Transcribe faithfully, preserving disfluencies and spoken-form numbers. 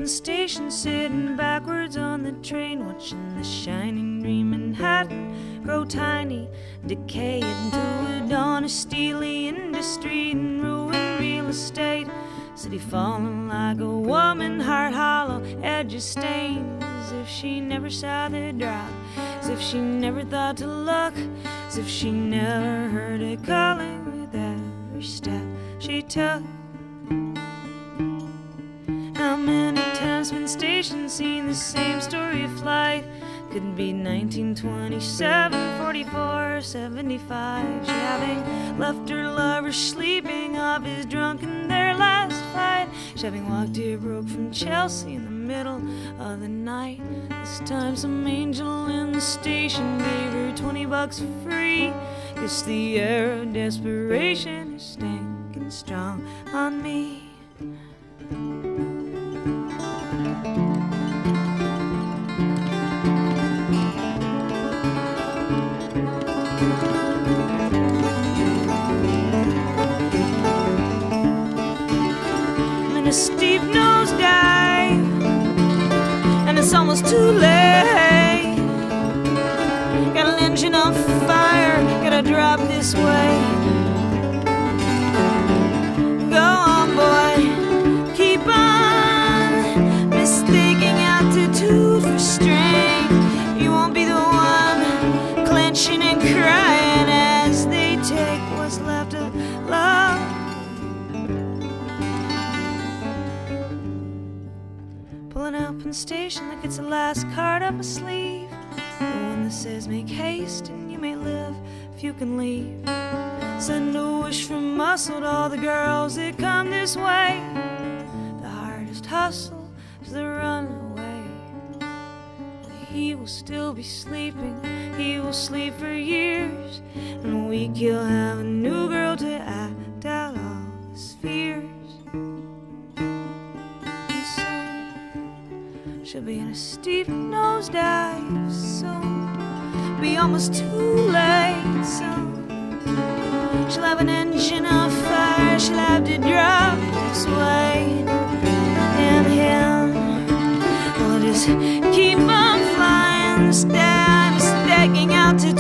Station, sitting backwards on the train, watching the shining green Manhattan grow tiny, decay into a dawn of steely industry and ruin real estate. City falling like a woman, heart hollow, edges stained, as if she never saw the drop, as if she never thought to look, as if she never heard it calling with every step she took. How many times Penn Station seen the same story of flight? Could be nineteen twenty-seven, forty-four, seventy-five. She having left her lover sleeping off his drunk in their last fight. She having walked here broke from Chelsea in the middle of the night. This time some angel in the station gave her twenty bucks for free. Guess the air of desperation is stinking strong on me. A steep nosedive, and it's almost too late. Got an engine on fire, gotta drop this way. Go on, boy, keep on mistaking altitude for strength. You won't be the one clenching and crying as they take what's left of love. Pulling out Penn Station like it's the last card up my sleeve, the one that says make haste and you may live if you can leave. Send a wish from muscle to all the girls that come this way. The hardest hustle is the runaway. He will still be sleeping, he will sleep for years. In a week he'll have a new girl to act out all his fears. She'll be in a steep nosedive soon, be almost too late soon. She'll have an engine on fire, she'll have to drop this way. And him will just keep on flying, stay, stacking out to